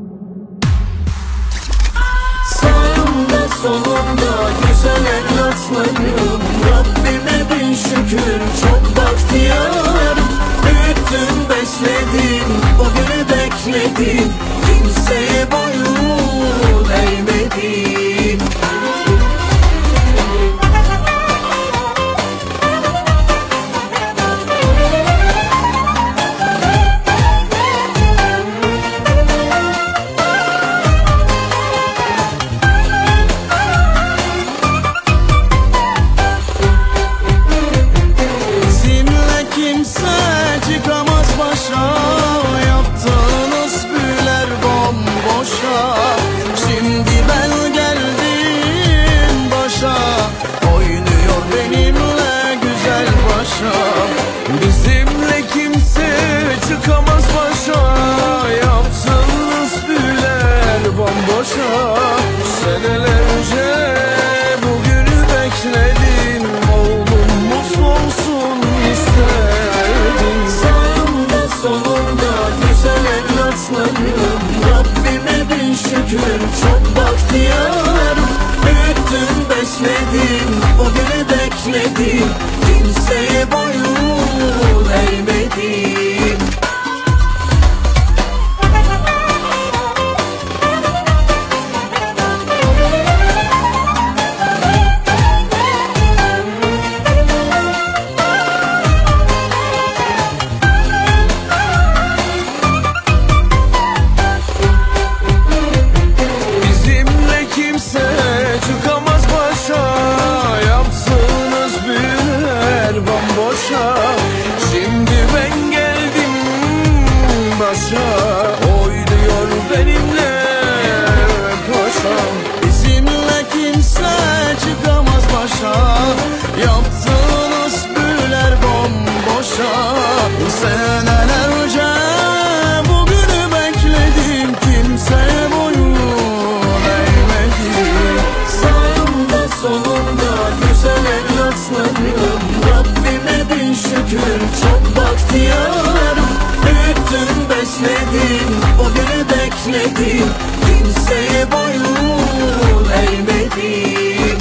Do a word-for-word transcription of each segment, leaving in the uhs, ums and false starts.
Sağımda solumda güzel evlatlarım, Rabbime bin şükür çok bahtiyarım. Büyüttün besledin, o günü bekledim, kimseye boyun eğmedim. Çıkamaz başa, yaptığınız büyüler bomboşa. Şimdi ben geldim başa, oynuyor benimle güzel başa. Bizimle kimse çıkamaz başa, yaptığınız büyüler bomboşa. Senelerce bugünü bekledim, oğlum mutlu olsun isterdim. Solumda güzel evlatlarım, Rabbime bin şükür çok bahtiyarım. Büyüttün besledin, o günü bekledim, kimseye boyun eğmedim. Çıkamaz başa, yaptığınız büyüler bomboşa. Şimdi ben geldim başa, oynuyor benimle paşa. Bizimle kimse çıkamaz başa, yaptığınız büyüler bomboşa. Senelerce bugünü bekledim, kimseye boyun solumda güzel evlatlarım, Rabbime bin şükür çok bahtiyarım. Büyüttün besledin, o günü bekledim, kimseye boyun eğmedim.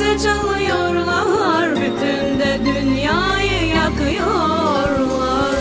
size çalıyorlar, bütün de dünyayı yakıyorlar.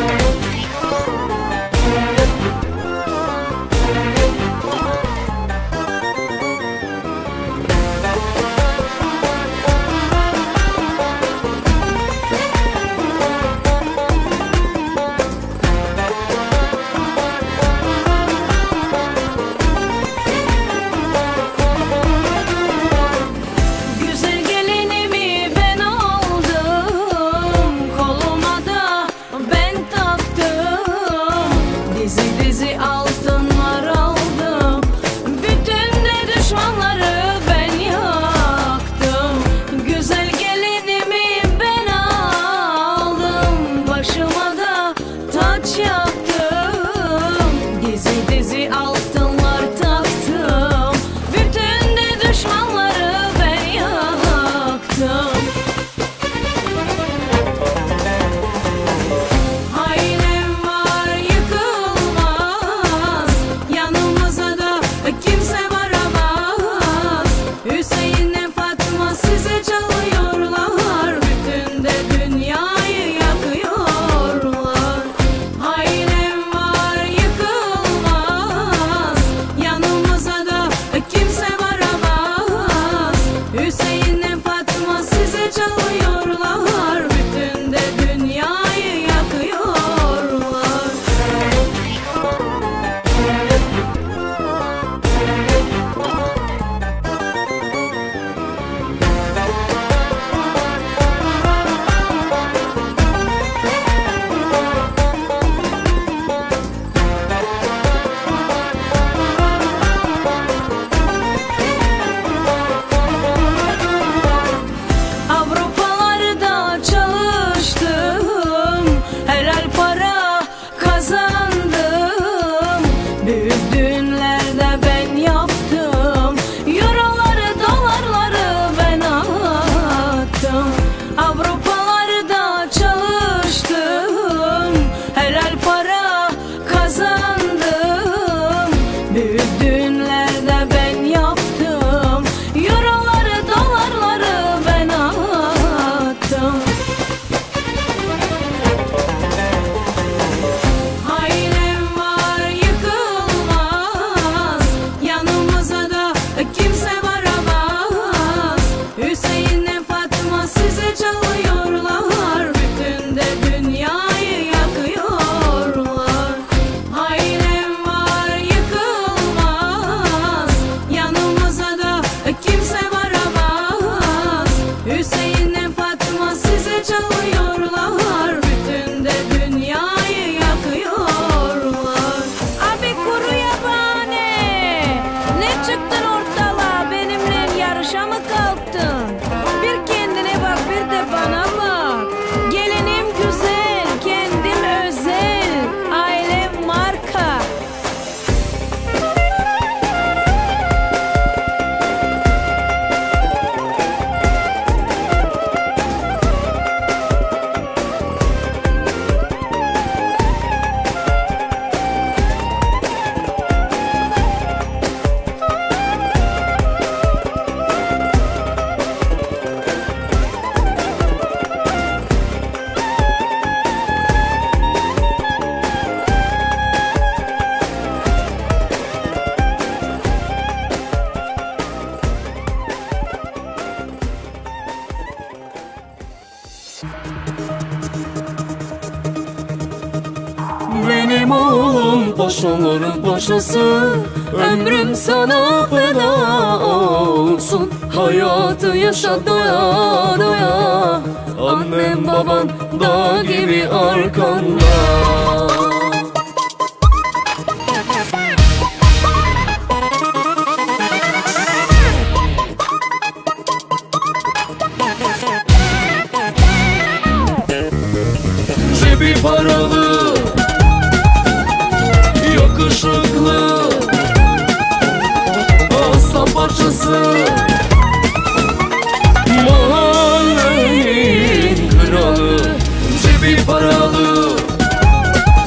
Benim oğlum boş olur boşası, ömrüm sana feda olsun. Hayatı yaşa doya doya, annem baban dağ gibi arkanda. Cebi paralı, yakışıklı, aslan parçası, mahallenin kralı. Cebi paralı,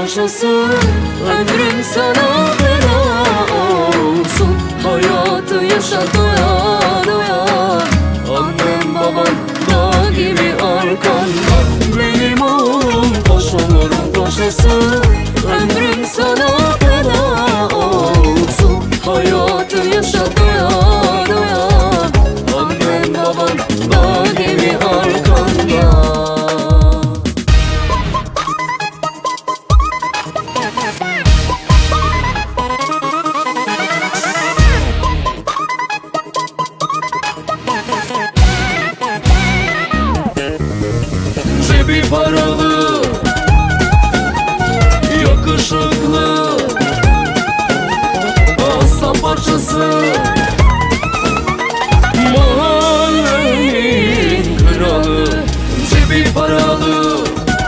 paşası, ömrüm sana feda olsun. Hayatı yaşa doya doya, annem baban dağ gibi arkanda. Benim oğlum paşaların paşası, ömrüm sana feda olsun. Hayatı yaşa doya doya, annem baban dağ gibi arkanda. Cebi paralı, yakışıklı, aslan parçası, mahallenin kralı. Cebi paralı,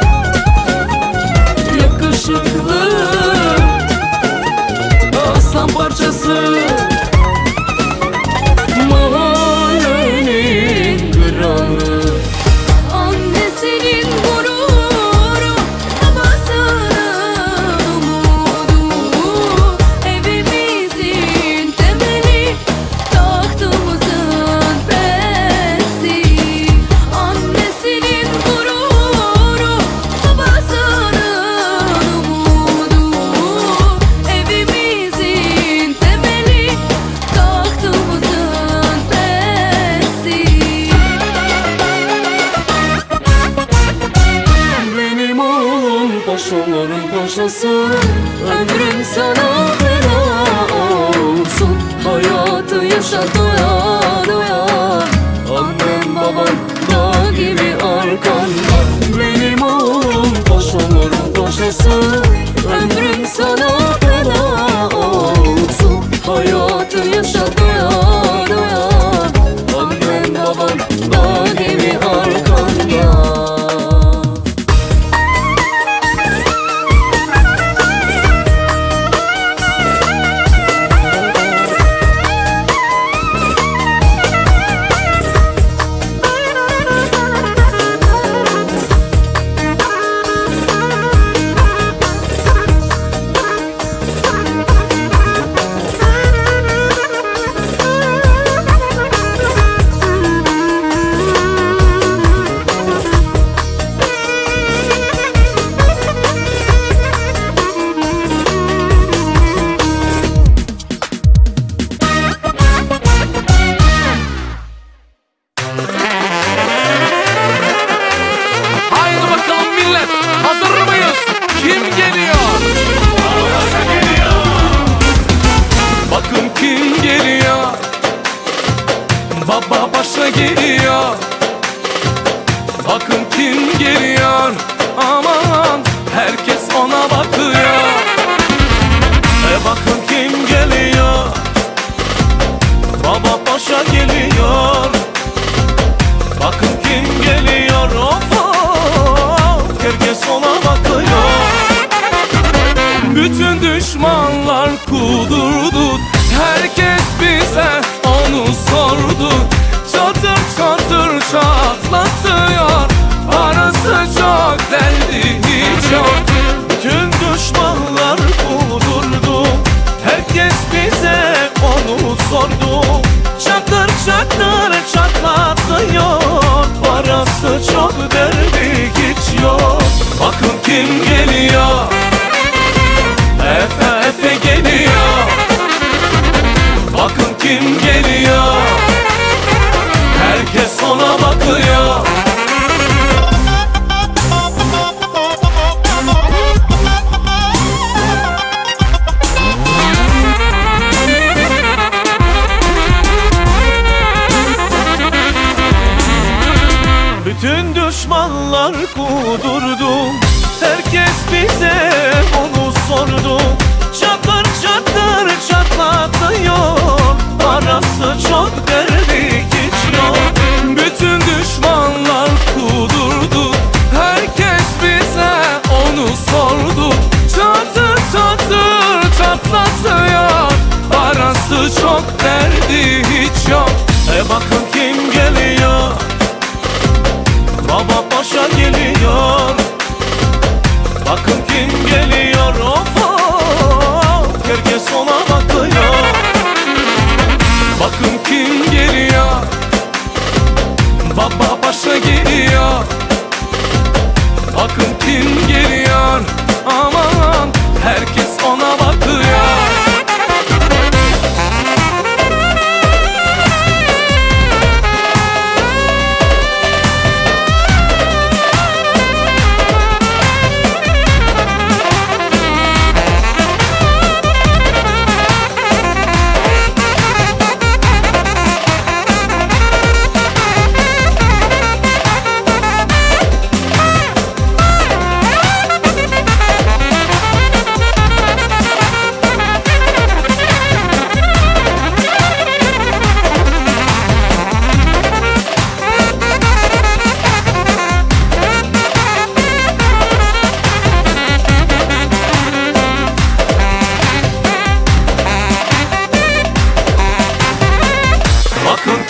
yakışıklı, aslan parçası, mahallenin kralı. Annesinin gururu, babasının umudu, evimizin temeli, tahtımızın presi. Annesinin gururu, babasının umudu, evimizin temeli, tahtımızın presi. Benim oğlum paşaların paşası, ömrüm sana feda olsun. Hayatı yaşa doya doya, annem baban dağ gibi arkanda. Benim oğlum paşaların paşası, ömrüm sana feda olsun. Hayatı yaşa doya doya, annem baban dağ gibi arkanda. Haydi bakalım millet, hazır mıyız? Kim geliyor? Bakın kim geliyor? Baba paşa geliyor. Bakın kim geliyor? Aman herkes ona bakıyor. E bakın kim geliyor? Baba paşa geliyor. Bakın kim geliyor? Of of, herkes ona bakıyor. Bütün düşmanlar kudurdu, herkes bize onu sordu. Çatır çatır çatlatıyor, parası çok derdi hiç yok. Bütün düşmanlar kudurdu, herkes bize onu sordu. Çatır çatır çatlatıyor, parası çok derdi hiç yok. Bakın kim geliyor? Efe Efe geliyor. Bakın kim geliyor? Herkes ona bakıyor. Bütün düşmanlar kudurdu, herkes bize onu sordu. Çatır çatır çatlatıyor, parası çok derdi hiç yok. Bütün düşmanlar kudurdu, herkes bize onu sordu. Çatır çatır çatlatıyor, parası çok derdi hiç yok. E bakın kim geliyor? Baba paşa geliyor. Bakın kim geliyor?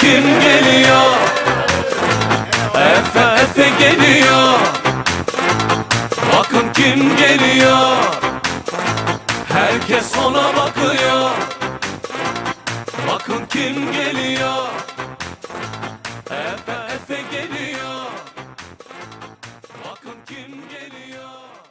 kim geliyor? Efe Efe geliyor. Bakın kim geliyor? Herkes ona bakıyor. Bakın kim geliyor? Efe Efe geliyor. Bakın kim geliyor?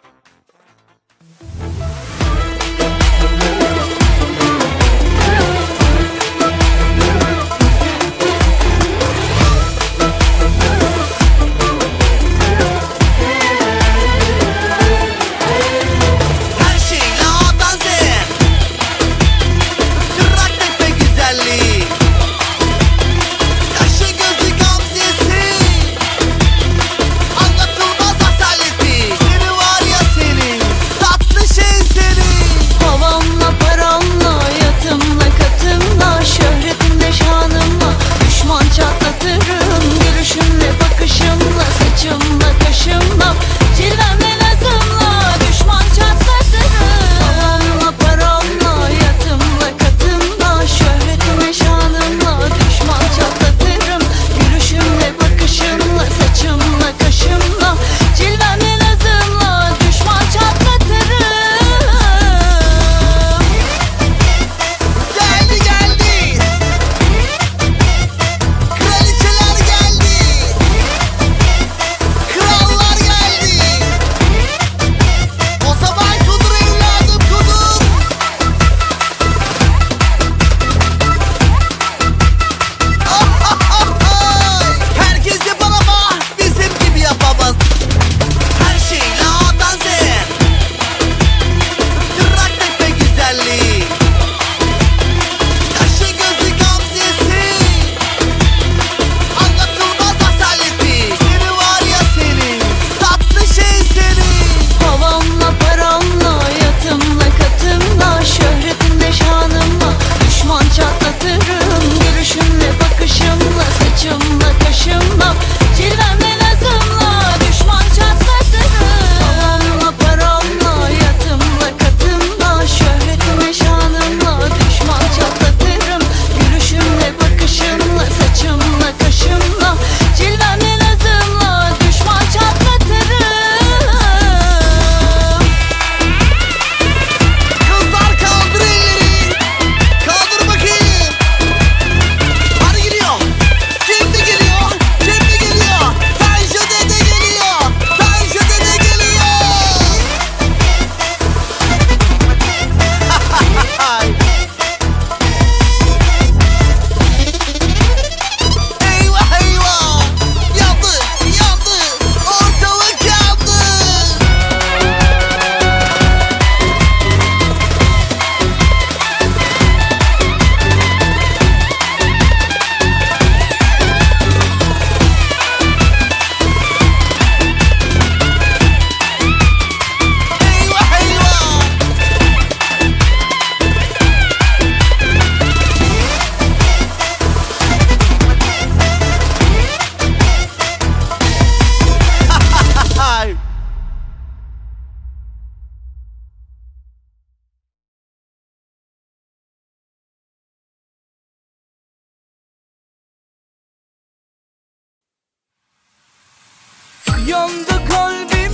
Yandı kalbim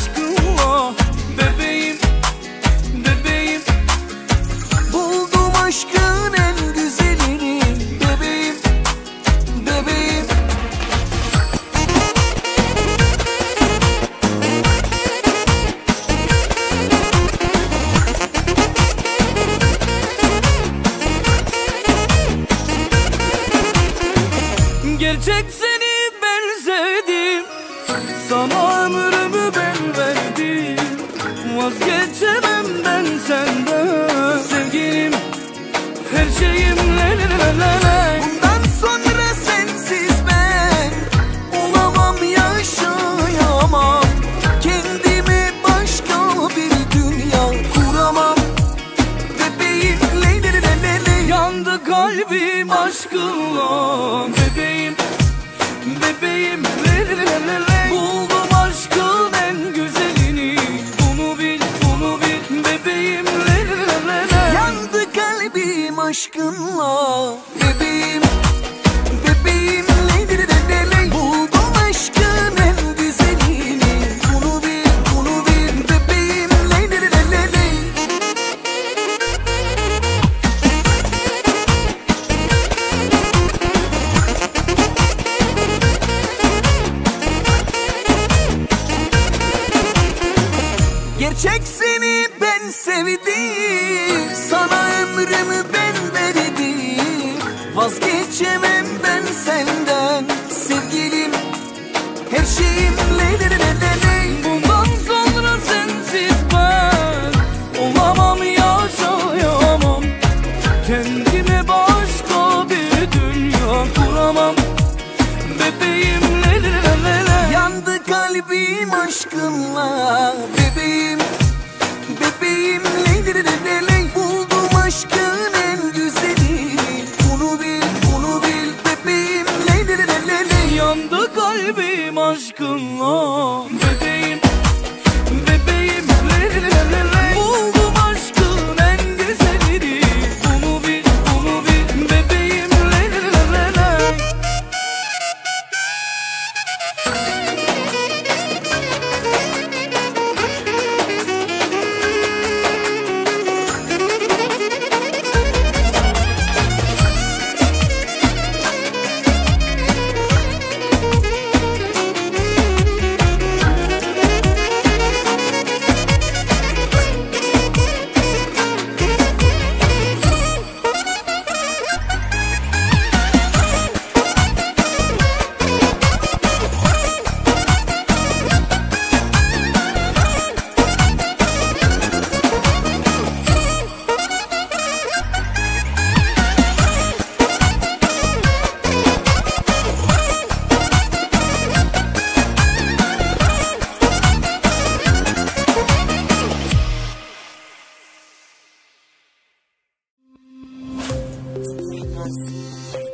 aşkınla bebeğim, bebeğim. Buldum aşkın en güzelini bebeğim, bebeğim. Gerçek seni ben sevdim, sana ömrümü ben verdim. Vazgeçemem ben senden sevgilim, her şeyim le le le le le. Bundan sonra sensiz ben olamam, yaşayamam. Kendime başka bir dünya kuramam bebeğim, le le le le le. Yandı kalbim aşkınla bebeğim, bebeğim le le le le le. Buldum aşkın en güzelini, bunu bil, bunu bil bebeğim le le le le le. Yandı kalbim aşkınla bebeğim, bebeğim. bebeğim ley ley ley ley. Buldum aşkın en güzelini. Bunu bil, bunu bil bebeğim ley ley ley ley ley. Gerçek seni ben sevdim, sana ömrümü ben verdim. Vazgeçemem ben senden sevgilim, her şeyim ley ley ley ley ley. Bundan sonra sensiz ben olamam, yaşayamam. Kendime başka bir dünya kuramam. Bebeğim ley ley ley ley ley. Yandı kalbim aşkınla bebeğim. Bebeğim ley ley ley ley ley. Buldum aşkın en güzelini. Bunu bil, bunu bil bebeğim ley ley ley ley ley. Yandı kalbim aşkınla bebeğim. Bebeğim ley ley ley ley ley. Buldum aşkın en güzelini. Bunu bil, bunu bil bebeğim ley ley ley ley ley. Nasıl